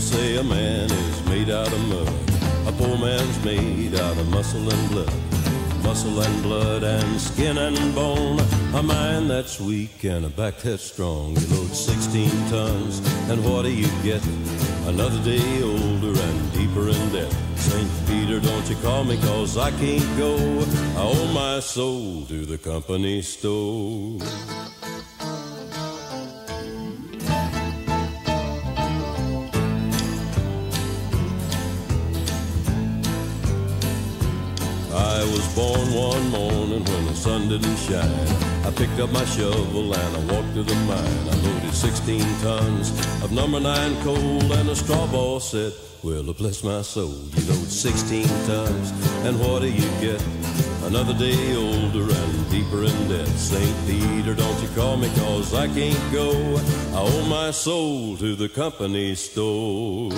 say a man is made out of mud. A poor man's made out of muscle and blood. Muscle and blood and skin and bone. A mind that's weak and a back that's strong. You load 16 tons, and what do you get? Another day older and deeper in debt. St. Peter, don't you call me, 'cause I can't go. I owe my soul to the company store. I was born one morning when the sun didn't shine. I picked up my shovel and I walked to the mine. I loaded 16 tons of number 9 coal, and the straw boss said, well, bless my soul, you load 16 tons, and what do you get? Another day older and deeper in debt. St. Peter, don't you call me, 'cause I can't go. I owe my soul to the company store.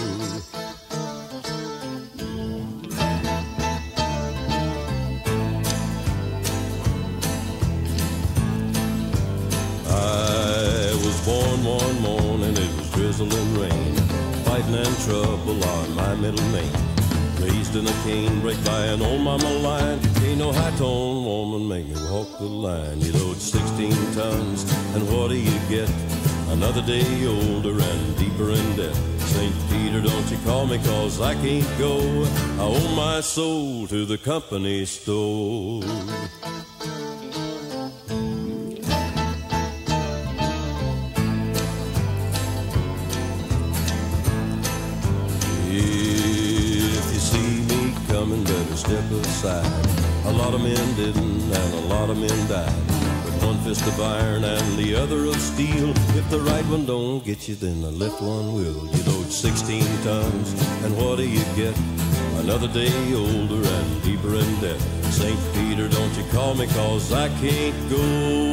Born one morning, it was drizzling rain. Fightin and trouble on my middle name. Raised in a canebrake by an old mama lion. Ain't no high-tone woman make me walk the line. You load 16 tons, and what do you get? Another day older and deeper in debt. St. Peter, don't you call me, 'cause I can't go. I owe my soul to the company store. Better step aside. A lot of men didn't, and a lot of men died. With one fist of iron and the other of steel. If the right one don't get you, then the left one will. You load 16 tons, and what do you get? Another day older and deeper in debt. St. Peter, don't you call me, 'cause I can't go.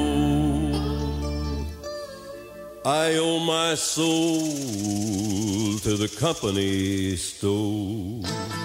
I owe my soul to the company store.